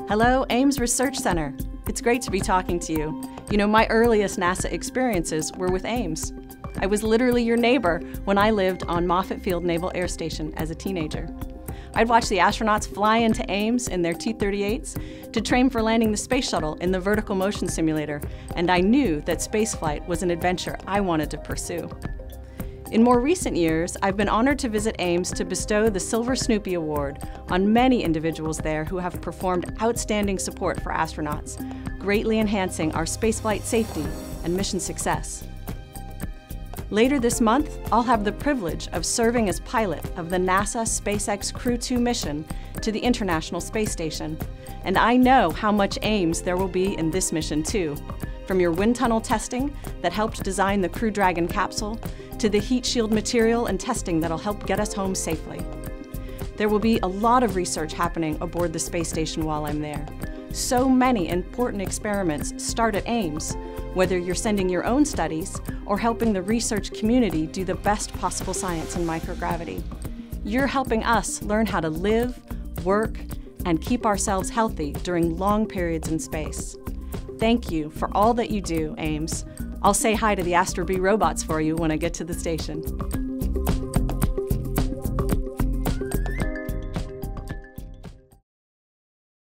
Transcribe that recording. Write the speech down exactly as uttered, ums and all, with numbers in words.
Hello, Ames Research Center. It's great to be talking to you. You know, my earliest NASA experiences were with Ames. I was literally your neighbor when I lived on Moffett Field Naval Air Station as a teenager. I'd watch the astronauts fly into Ames in their T thirty-eights to train for landing the space shuttle in the vertical motion simulator, and I knew that spaceflight was an adventure I wanted to pursue. In more recent years, I've been honored to visit Ames to bestow the Silver Snoopy Award on many individuals there who have performed outstanding support for astronauts, greatly enhancing our spaceflight safety and mission success. Later this month, I'll have the privilege of serving as pilot of the NASA SpaceX Crew two mission to the International Space Station. And I know how much Ames there will be in this mission too. From your wind tunnel testing that helped design the Crew Dragon capsule, to the heat shield material and testing that'll help get us home safely. There will be a lot of research happening aboard the space station while I'm there. So many important experiments start at Ames, whether you're sending your own studies or helping the research community do the best possible science in microgravity. You're helping us learn how to live, work, and keep ourselves healthy during long periods in space. Thank you for all that you do, Ames. I'll say hi to the Astro Bee robots for you when I get to the station.